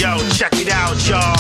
Yo, check it out, y'all.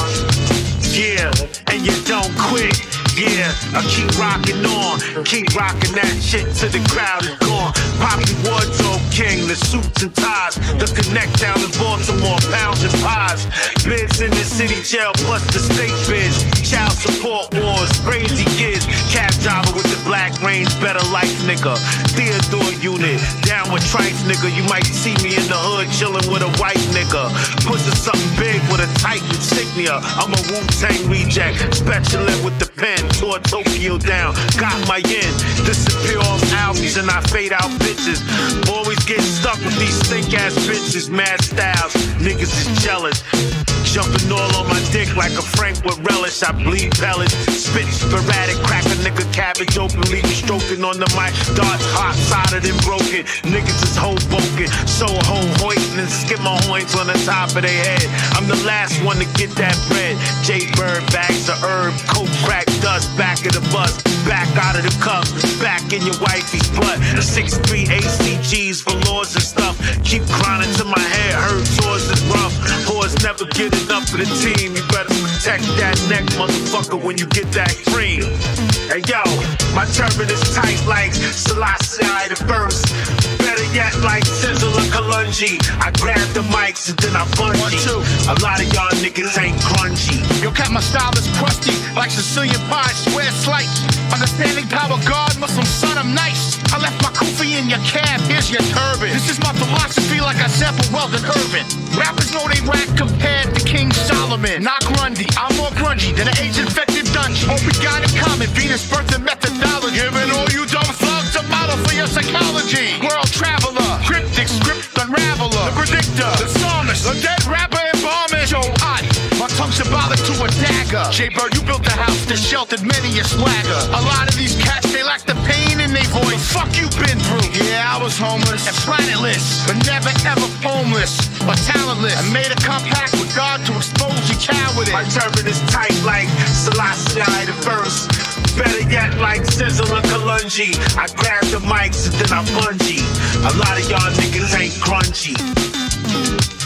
Yeah, and you don't quit. Yeah, I keep rocking on, keep rocking that shit till the crowd is gone. Poppy wardrobe king, the suits and ties, the connect down in Baltimore, pounds and pies. Bids in the city jail plus the state bids. Child support wars, crazy kids. Cab driver with the black range, better life nigga. Theodore unit, down with Trice nigga. You might see me in the hood chilling with a white nigga. Pushing something big with a tight insignia. I'm a Wu-Tang reject, specialist with the pen. Tore Tokyo down, got my yen. Disappear off albums and I fade out bitches. Always get stuck with these stink ass bitches. Mad styles, niggas is jealous. Jumping all on my dick like a Frank with relish. I bleed pellets, spit sporadic, crack a nigga cabbage open, leave stroking on the mic. Darts hot, solid and broken. Niggas is Hoboken, Soho, hoiting and skim my horns on the top of their head. I'm the last one to get that bread. J-Bird, bags of herb, coke, crack, dust, back of the bus, back out of the cup, back in your wifey's butt. 6'3" ACGs for laws and stuff. Keep grinding till my head hurts, yours is rough. Whores never get enough for the team. You better protect that neck, motherfucker, when you get that cream. Hey yo, my turban is tight like Selassie the first. Better yet like Sizzle or Kalungi. I grab the mics and then I bungee. A lot of y'all niggas ain't grungy. Yo, cat, my style is crusty like Sicilian pie, swear slight. Understanding power, God, Muslim son, I'm nice. I left my kufi in your cab, here's your turban. This is my philosophy like I sample Weldon Irvin. Rappers know they rap compared to King Solomon. Not Grundy, I'm more grungy than an age-infected dungeon. All we got in common, Venus birth and methodology. Giving all you dumb thugs a model for your psychology. World traveler, cryptic script unraveler, the predictor, the psalmist, the dead rapper embalmist. Joe Adi, my tongue symbolic to a dagger. J-Bird, you built a house that sheltered many a swagger. A lot of these cats, they lack the pain in their voice. The fuck you been through? Yeah, I was homeless and planetless, but never ever homeless or talentless. I made a compact with God to expose your cowardice. My turban is tight like Selassie the first. Better yet like Sizzle or Kalungi. I grab the mics and then I bungee. A lot of y'all niggas ain't grungy.